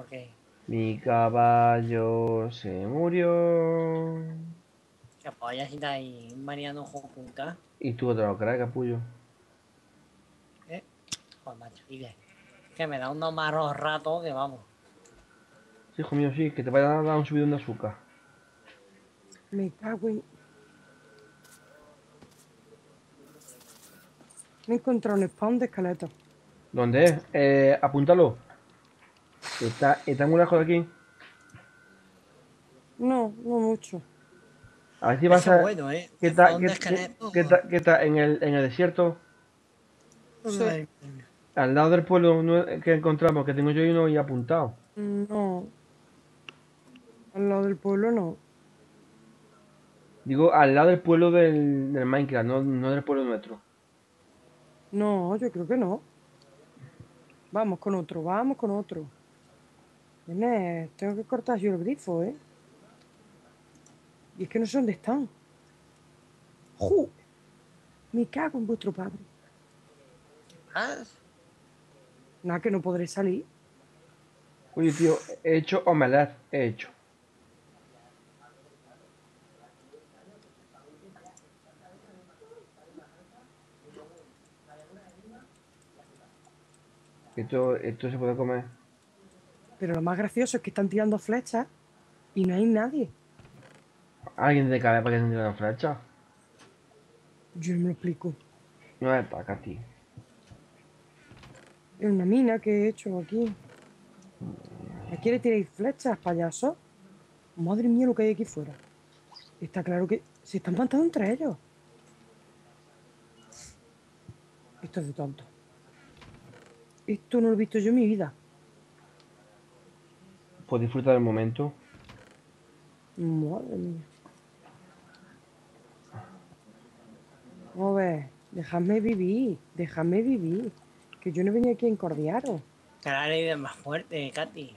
Porque, Mi caballo se murió. que polla si está ahí variando hijo de puta. Y tú te lo crees, capullo. ¿Eh? Joder, macho, y que me da unos malos ratos que vamos. Sí, hijo mío, sí, que te vaya a dar un subidón de azúcar. Me cago en... Me he encontrado un spawn de esqueletos. ¿Dónde es? Apúntalo. Está muy lejos de aquí. No, no mucho. A ver si vas Eso es a... bueno, ¿eh? ¿Qué Que está, spawn de esqueletos. qué está en el desierto? Sí. Ay, Al lado del pueblo que encontramos, que tengo yo uno y apuntado. No, al lado del pueblo no. Digo, al lado del pueblo del Minecraft, no del pueblo nuestro. No, yo creo que no. Vamos con otro, vamos con otro. Nene, tengo que cortar yo el grifo, ¿eh? Y es que no sé dónde están. ¡Ju! Me cago en vuestro padre. ¿más? Nada, que no podré salir. Oye, tío, he hecho omelette, he hecho. Esto se puede comer. Pero lo más gracioso es que están tirando flechas y no hay nadie. ¿Alguien de cabeza para que se una flecha? Yo no me lo explico. No es para tío. Es una mina que he hecho aquí. ¿A quién le tiráis flechas, payaso? Madre mía, lo que hay aquí fuera. Está claro que se están matando entre ellos. Esto es de tonto. Esto no lo he visto yo en mi vida. Pues disfrutar del momento. Madre mía. A ver, dejadme vivir, dejadme vivir. Que yo no venía aquí a encordiaros. Que la ley es más fuerte, Katy.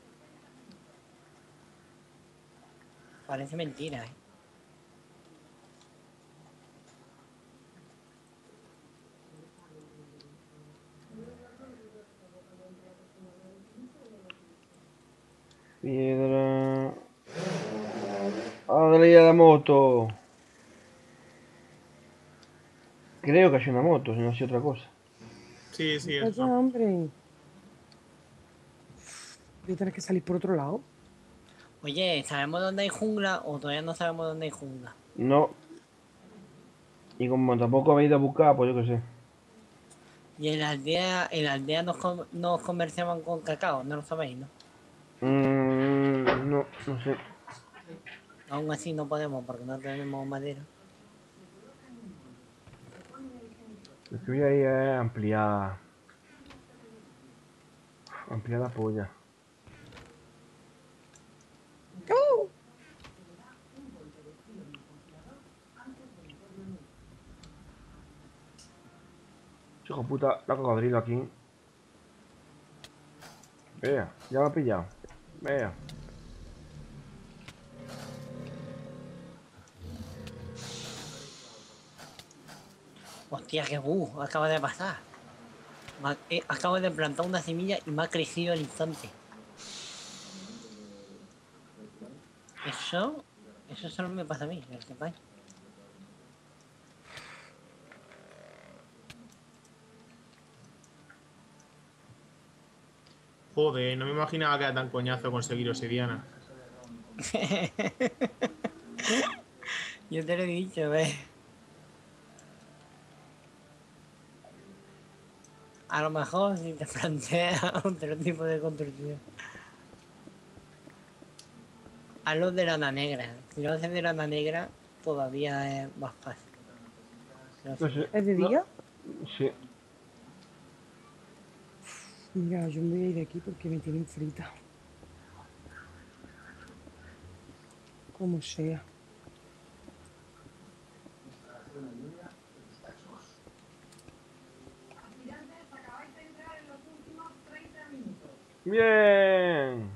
Parece mentira, ¿eh? Piedra. ¡Adri a la moto! Creo que hay una moto, si no es otra cosa. Sí, sí, es Vaya, una. hombre. Voy a tener que salir por otro lado. Oye, ¿sabemos dónde hay jungla o todavía no sabemos dónde hay jungla? No. Y como tampoco habéis ido a buscar, pues yo qué sé. Y en la aldea nos comerciaban con cacao, no lo sabéis, ¿no? No sé. Aún así no podemos porque no tenemos madera. Lo que voy a ir es ampliar. Ampliar la polla. ¡Oh! Hijo de puta, la cocodrilo aquí. Vea, ya me ha pillado. Vea. Hostia, qué acaba de pasar. Acabo de plantar una semilla y me ha crecido al instante. Eso solo me pasa a mí, el que pasa. Joder, no me imaginaba que era tan coñazo conseguir obsidiana. Yo te lo he dicho, ¿ves? A lo mejor si te planteas otro tipo de construcción. Hazlo de lana negra. Si lo haces de lana negra, todavía es más fácil. No sé. ¿Es de No. día? Sí. Mira, yo me voy a ir de aquí porque me tienen frita. Como sea. Bien.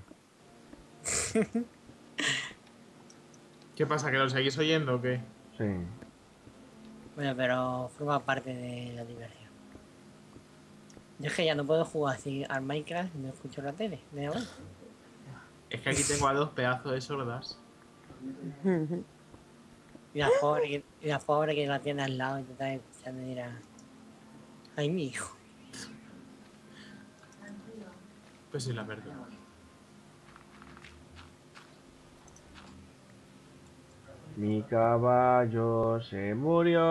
¿Qué pasa? ¿Que lo seguís oyendo o qué? Sí. Bueno, pero forma parte de la diversión. Yo es que ya no puedo jugar así al Minecraft y no escucho la tele. Me da igual. Es que aquí tengo a dos pedazos de sordas. Y la pobre que la tiene al lado y te está escuchando y dirá, ay, mi hijo. Pues sí, la verdad. Mi caballo se murió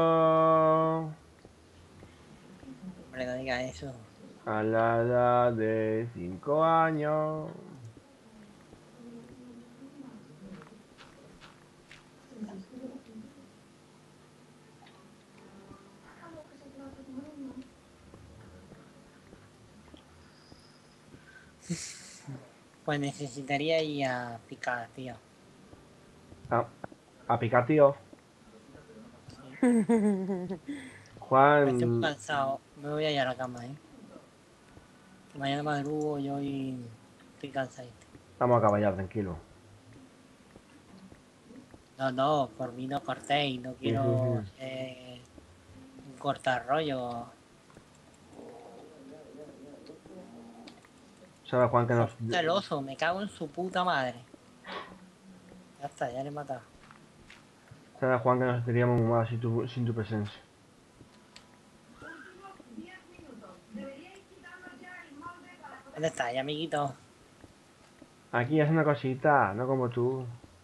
Hombre, no diga eso. a la edad de 5 años. Pues necesitaría ir a picar, tío. A picar, tío. Pero estoy muy Juan, cansado. Me voy a ir a la cama, ¿eh? Que mañana madrugo yo y estoy cansadito. vamos a acabar ya, tranquilo. No, no, por mí no cortéis. No Sí, sí, quiero sí. un cortar rollo. ¿Sabes, Juan, que nos... Está el oso, me cago en su puta madre. Ya está, ya le he matado. ¿Sabes, Juan, que nos sentiríamos muy mal sin tu presencia? ¿Dónde está, ya, amiguito? Aquí es una cosita, no como tú.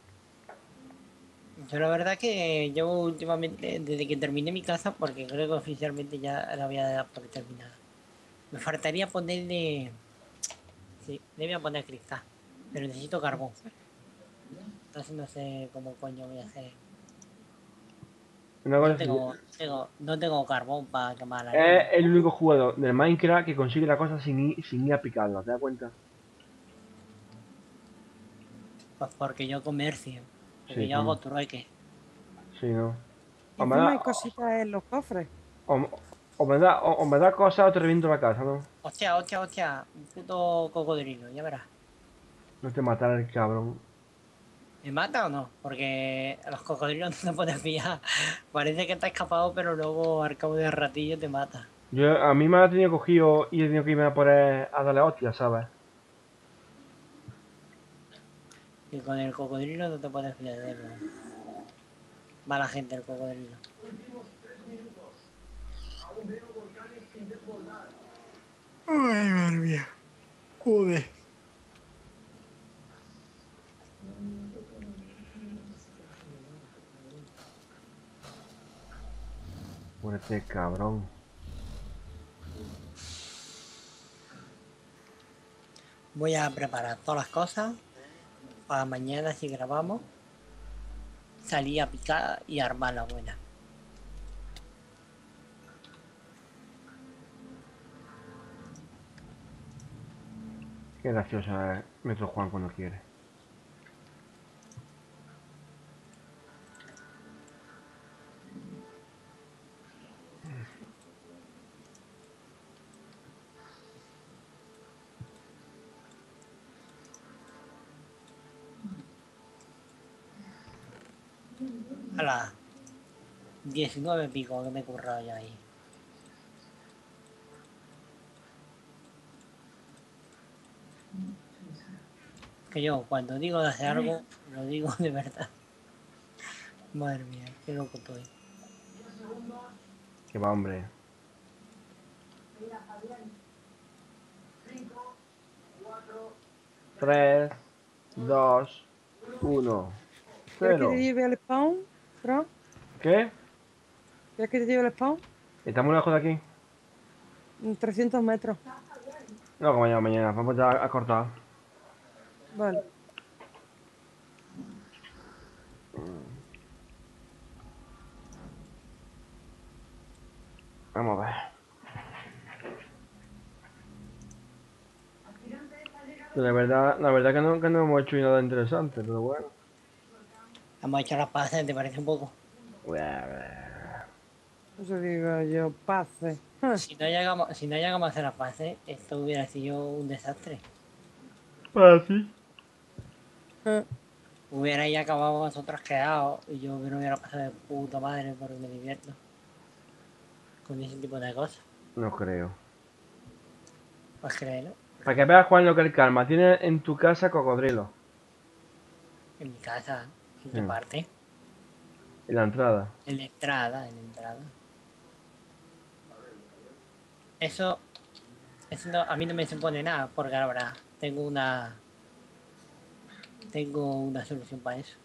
Yo la verdad que llevo últimamente, desde que terminé mi casa, porque creo que oficialmente ya la voy a dar por terminada. Me faltaría ponerle... Sí, le voy a poner cristal. Pero necesito carbón. Entonces no sé cómo coño voy a hacer. Una No cosa sería... no tengo carbón para quemar la Es leña. el único jugador del Minecraft que consigue la cosa sin ir a picarla, ¿te das cuenta? Pues porque yo comercio. Porque Sí, yo hago trueque. sí, ¿no? Y O me da, encima hay cositas en los cofres. o, o me da cosas o te reviento la casa, ¿no? Hostia, hostia, hostia. Un puto cocodrilo, ya verás. No te matará el cabrón. ¿Me mata o no? Porque a los cocodrilos no te puedes pillar. Parece que está escapado, pero luego al cabo de ratillo te mata. A mí me ha tenido cogido y he tenido que irme a poner a darle hostias, ¿sabes? Y con el cocodrilo no te puedes fiar de él. Mala gente el cocodrilo. Ay, madre mía. Joder. Muérete, cabrón. Voy a preparar todas las cosas para mañana si grabamos. Salir a picar y armar la buena. Qué gracioso es Metro Juan cuando quiere. A las 19 pico que me he currado ya ahí. Que yo cuando digo de hacer algo, lo digo de verdad. Madre mía, qué loco estoy. Que va, hombre. 3, 2, 1, ¿Quieres que te 0. lleve al spawn, Fran? ¿Qué? ¿Quieres que te lleve al spawn? ¿Está muy lejos de aquí? 300 metros. No, como mañana. Vamos ya a cortar. Vale. Vamos a ver. La verdad que no hemos hecho nada interesante, pero bueno. Hemos hecho las pasas, ¿te parece un poco? Eso digo yo, pase. Si no llegamos a hacer las pases, esto hubiera sido un desastre. Fácil. Hubierais acabado vosotros quedados y yo me lo hubiera pasado de puta madre porque me divierto con ese tipo de cosas. No creo. Pues créelo. Para que veas, Juan, lo que el calma. Tienes en tu casa cocodrilo. En mi casa. ¿En qué Mm. parte? En la entrada. En la entrada, en la entrada. Eso, eso no, a mí no me supone nada, porque ahora tengo una solución para eso.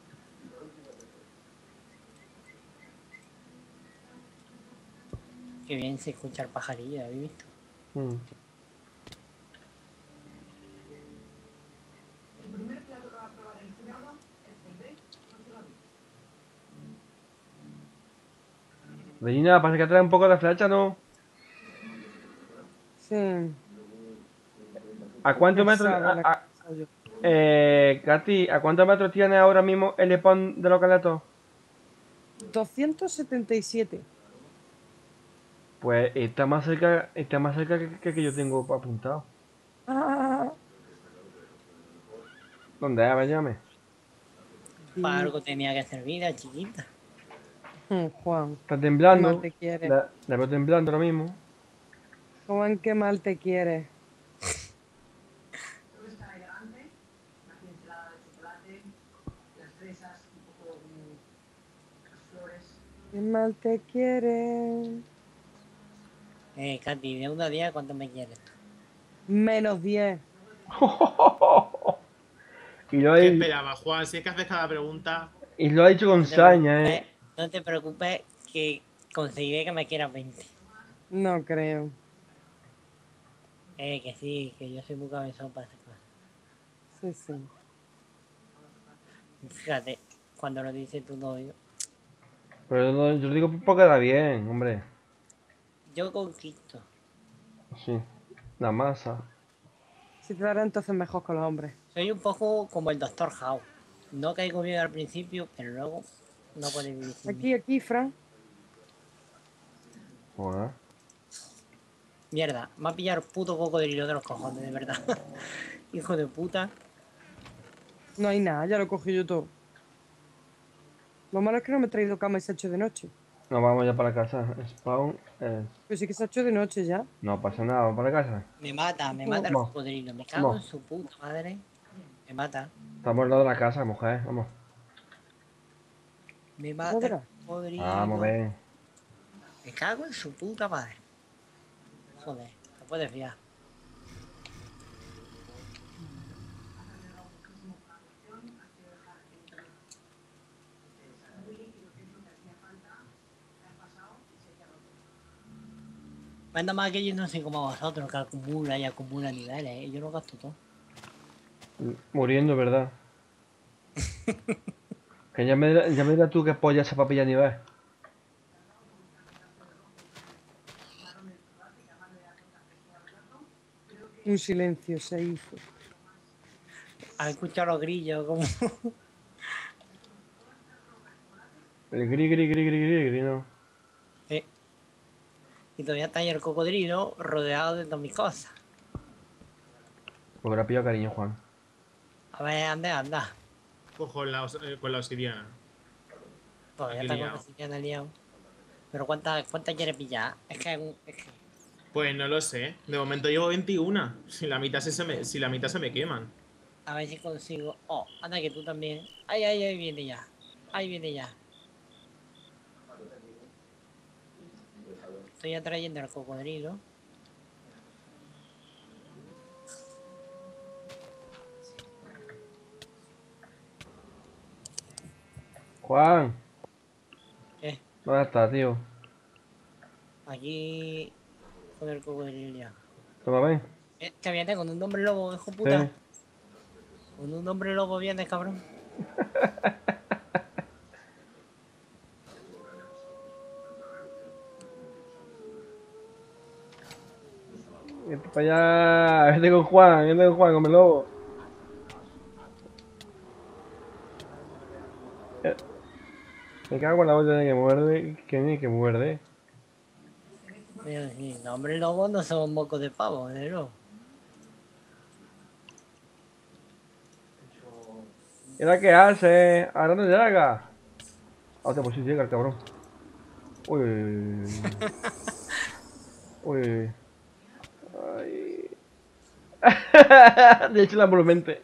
Qué bien se escucha el pajarillo, ¿habéis visto? Mm. Regina, pasa que trae un poco de flecha, ¿no? Sí, ¿A cuántos metros? pesada la casa yo. Katy, ¿a cuántos metros tiene ahora mismo el spawn de los caletos? 277. Pues está más cerca que yo tengo apuntado. Ah, ¿Dónde es? A ver, llame. Para algo tenía que servir a chiquita. Juan, Está qué mal temblando. te quiere. La veo temblando ahora mismo. Juan, qué mal te quiere. Qué mal te quiere. Katy, de 1 a 10, ¿cuánto me quieres? -10. Y lo, ¿Qué he, esperaba, Juan? Si es que haces cada pregunta. y lo ha dicho con No te saña, preocupes, no te preocupes que conseguiré que me quieras 20. No creo. Que sí, que yo soy muy cabezón para esas cosas. Sí, sí. Fíjate, cuando lo dice tu novio, Pero no, yo lo digo porque da bien, hombre. yo conquisto. Sí. La masa. Si te dará entonces mejor con los hombres. Soy un poco como el Doctor House. No caigo bien al principio, pero luego no puede vivir sin mí. Aquí, Fran. Joder. Mierda, me ha pillado el puto cocodrilo de los cojones, de verdad. Hijo de puta. No hay nada, ya lo cogí yo todo. Lo malo es que no me he traído cama y se ha hecho de noche. Nos vamos ya para casa. Spawn. Pero sí que se ha hecho de noche ya. No pasa nada, vamos para casa. Me mata el Vamos, cocodrilo. Me cago en vamos. su puta madre. Me mata. Estamos al lado de la casa, mujer. Vamos. Me Ya mata el verás. Vamos, cocodrilo. ven. Me cago en su puta madre. Joder, no puedes fiar. Manda más que yo no soy como vosotros, que acumula y acumula niveles. Yo lo gasto todo. Muriendo, ¿verdad? Que ya me dirás tú qué polla esa papilla ni ves. Un silencio se hizo. ¿Has escuchado los grillos? Como... El gri, no. Sí. Y todavía está ahí el cocodrilo rodeado de todas mis cosas. Porque le ha pillado cariño, Juan. A ver, anda, anda. Cojo con la obsidiana. Todavía Aquí está con liado. la silla liado. Pero ¿cuántas quieres pillar? Es que Pues no lo sé. De momento llevo 21. Si la mitad se me queman. a ver si consigo. Oh, anda que tú también. Ay, ay, ahí viene ya. Ahí viene ya. Estoy atrayendo al cocodrilo. Juan, ¿Qué? ¿dónde estás, tío? Aquí con el cocodrilo ya. ¿Toma, ven? Que viene con un hombre lobo, hijo Sí. puta. Con un hombre lobo viene, cabrón. Vete para allá. Vete con Juan, come lobo. Eh, Me cago en la olla de que muerde. Que ni que muerde. Pero sí, los hombres lobos no son mocos de pavo, de nuevo. ¿Era qué hace? Ahora no llega. Hostia, pues sí llega el cabrón. Uy, uy, uy. Uy. Ay. De hecho, la volumente.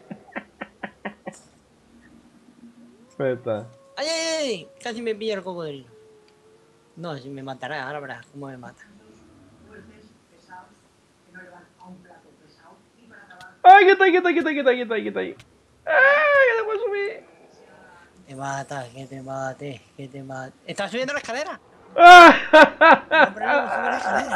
Pues está. ¡Ay, ay, ay! Casi me pilla el cocodrilo. No, si me matará, ahora verás cómo me mata. ¡Ay, que está ahí, que está ahí, que está ahí, que está ahí, que está ahí, que está ahí! ¡Ay, que no puedo subir! Te mata, que te mate, que te mate. ¿Estás subiendo la escalera? No, hombre, no, sube la escalera.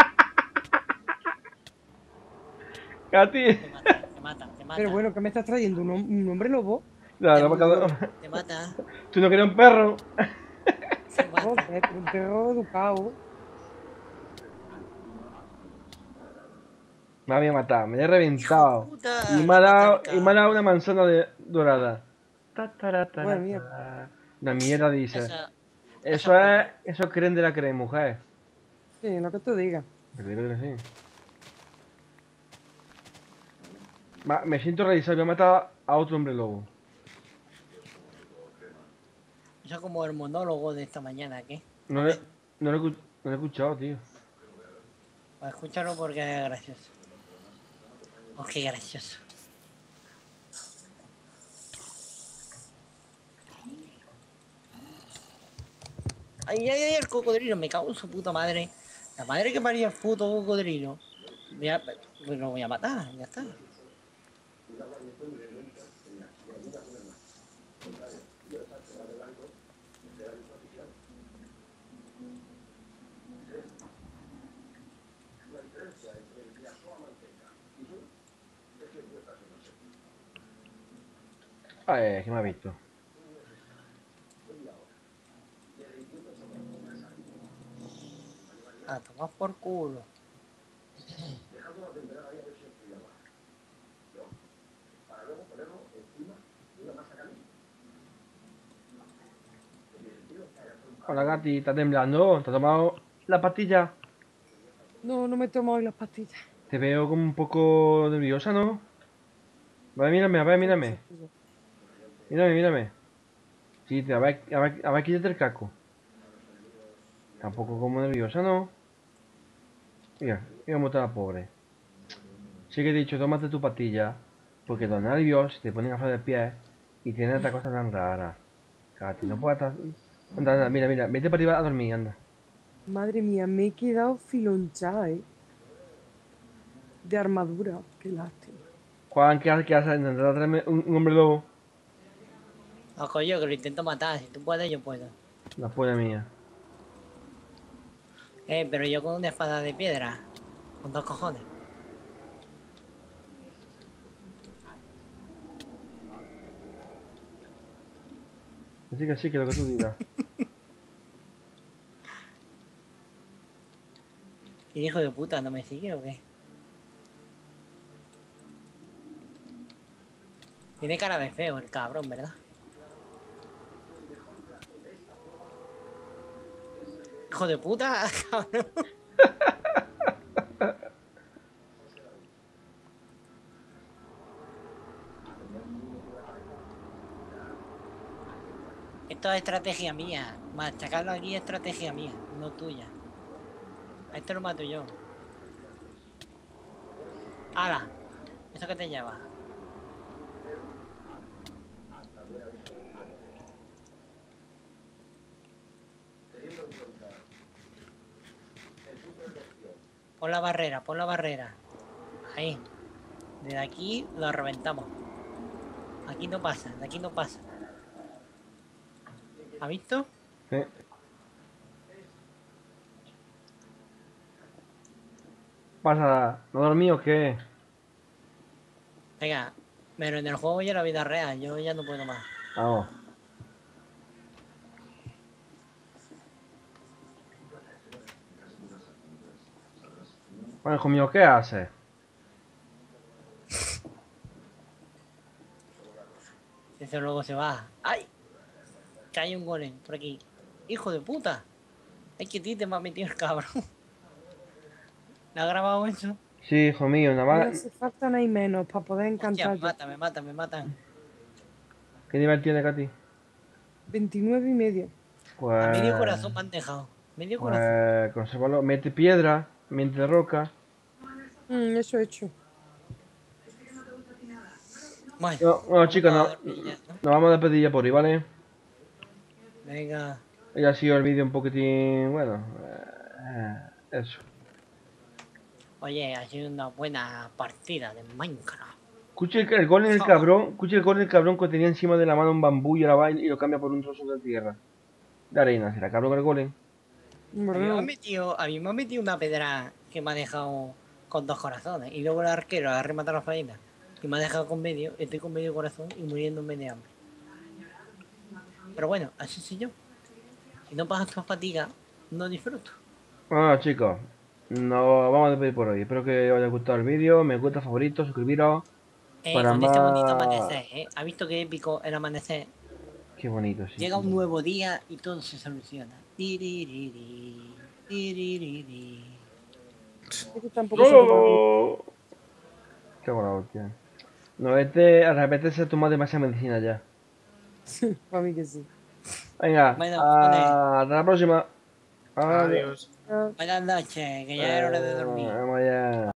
Katy. Te mata, te mata, te mata. Pero bueno, ¿qué me estás trayendo? ¿Un hombre lobo? No, Te no, mata, te mata, Tú no querías un perro. te mata. Joder, pero un perro educado. Me había matado, me he ¡Hijo de reventado. puta! Y Me mata el me ha dado cabrón. una manzana dorada. Ta, tara, Madre tara, mía. tara. Una mierda dice. Esa poca. Eso creen de la creen, mujer. Sí, lo que tú digas. Pero digo que sí. Me siento realizado, voy a matar a otro hombre lobo. Eso es como el monólogo de esta mañana, ¿qué? No A le, ver, no le he escuchado, tío. pues escúchalo porque es gracioso. Oh, qué gracioso. Ay, ay, ay, el cocodrilo, me cago en su puta madre. La madre que parió el puto cocodrilo. Pues lo voy a matar, ya está. Ay, que me ha visto. A tomar por culo. Hola, Gati, ¿está temblando? ¿Te has tomado la pastilla? No, no me tomo hoy las pastillas. Te veo como un poco nerviosa, ¿no? A ver, Sí, mírame. exacto. Mírame. Sí, a ver, quítate el casco. Tampoco como nerviosa, ¿no? Mira cómo está la pobre. Sí que he dicho, tómate tu pastilla, porque los nervios te ponen a flor de pie y tienes esta cosa tan rara. Katy, no puedes estar... Anda, mira, vete para arriba a dormir, anda. Madre mía, me he quedado filonchada, ¿eh? De armadura. Qué lástima. Juan, ¿qué haces? Intentar traerme un hombre lobo. Ojo, yo que lo intento matar. Si tú puedes, yo puedo. La polla mía. Pero yo con una espada de piedra. Con 2 cojones. Así que sí, que lo que tú digas. ¿Y el hijo de puta no me sigue o qué? Tiene cara de feo el cabrón, ¿verdad? Hijo de puta, cabrón. Esto es estrategia mía. Machacarlo aquí es estrategia mía, no tuya. A esto lo mato yo. ¡Hala! ¿Eso qué te lleva? Pon la barrera, pon la barrera. Ahí. Desde aquí lo reventamos. Aquí no pasa, de aquí no pasa. ¿Has visto? Sí. Pasa, ¿no dormí o qué? Venga, pero en el juego ya la vida real, yo ya no puedo más. Vamos. Bueno, hijo mío, ¿qué haces? Eso luego se va. ¡Ay! Que hay un golem por aquí. ¡Hijo de puta! Es que a ti te me ha metido el cabrón. ¿Le ha grabado eso? Sí, hijo mío, nada No más... hace falta nada y menos para poder Hostia, encantar me ya. mata, me mata, me matan. ¿Qué nivel tiene, Katy? 29 y medio. A medio Pues... corazón me han dejado. Medio corazón. Pues... Consérvalo. Mete piedra, mete roca. Eso he hecho. Bueno, Bueno, chicos, vamos a dormir ya, ¿no? nos vamos a despedir ya por hoy, ¿vale? Venga. Ya ha sido el vídeo un poquitín, bueno, eso. Oye, ha sido una buena partida de Minecraft. Escuche el gol en el cabrón, escuche el gol en el cabrón que tenía encima de la mano un bambú y ahora va y lo cambia por un trozo de tierra. De arena, será cabrón el golem. Hombre, A mí, no. a mí me ha metido una pedra que me ha dejado con 2 corazones. Y luego el arquero ha rematado la faena. Y me ha dejado con medio. Estoy con medio corazón y muriéndome de hambre. Pero bueno, así soy yo. Si no pasas tu fatiga, no disfruto. Bueno chicos, nos vamos a despedir por hoy. Espero que os haya gustado el vídeo, me gusta, favorito, suscribiros para Con este bonito más... amanecer, ¿Ha visto qué épico el amanecer? Qué bonito, sí. Llega un nuevo día y todo se soluciona. Tiririri, tiririri. Este tampoco se toma bien. ¡Oh! Qué buena hostia. No, este, al repente se ha tomado demasiada medicina ya. Para mí que sí. Venga, Bueno, cojones, hasta la próxima. Adiós. Adiós. Ah. buenas noches, que ya era hora de dormir. Vamos allá.